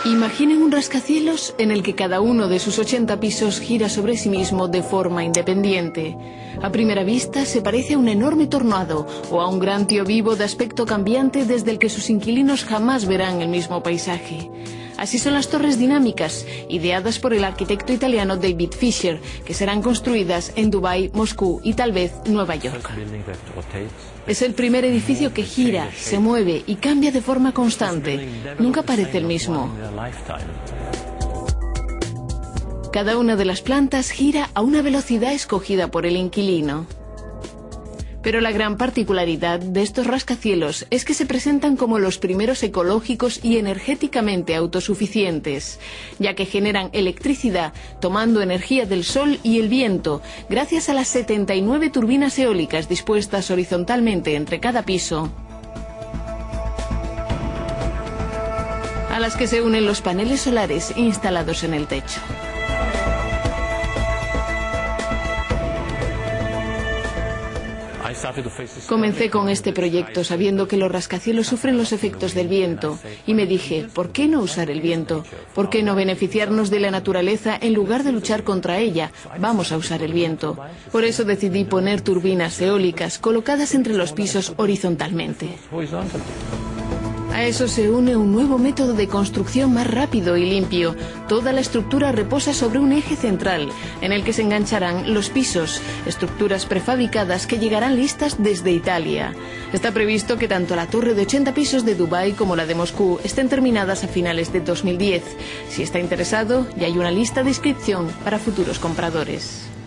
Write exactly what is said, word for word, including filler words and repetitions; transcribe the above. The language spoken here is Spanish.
Imaginen un rascacielos en el que cada uno de sus ochenta pisos gira sobre sí mismo de forma independiente. A primera vista se parece a un enorme tornado o a un gran tío vivo de aspecto cambiante desde el que sus inquilinos jamás verán el mismo paisaje. Así son las torres dinámicas, ideadas por el arquitecto italiano David Fisher, que serán construidas en Dubái, Moscú y tal vez Nueva York. Es el primer edificio que gira, se mueve y cambia de forma constante. Nunca parece el mismo. Cada una de las plantas gira a una velocidad escogida por el inquilino. Pero la gran particularidad de estos rascacielos es que se presentan como los primeros ecológicos y energéticamente autosuficientes, ya que generan electricidad tomando energía del sol y el viento, gracias a las setenta y nueve turbinas eólicas dispuestas horizontalmente entre cada piso, a las que se unen los paneles solares instalados en el techo. Comencé con este proyecto sabiendo que los rascacielos sufren los efectos del viento y me dije, ¿por qué no usar el viento? ¿Por qué no beneficiarnos de la naturaleza en lugar de luchar contra ella? Vamos a usar el viento. Por eso decidí poner turbinas eólicas colocadas entre los pisos horizontalmente. A eso se une un nuevo método de construcción más rápido y limpio. Toda la estructura reposa sobre un eje central, en el que se engancharán los pisos, estructuras prefabricadas que llegarán listas desde Italia. Está previsto que tanto la torre de ochenta pisos de Dubái como la de Moscú estén terminadas a finales de dos mil diez. Si está interesado, ya hay una lista de inscripción para futuros compradores.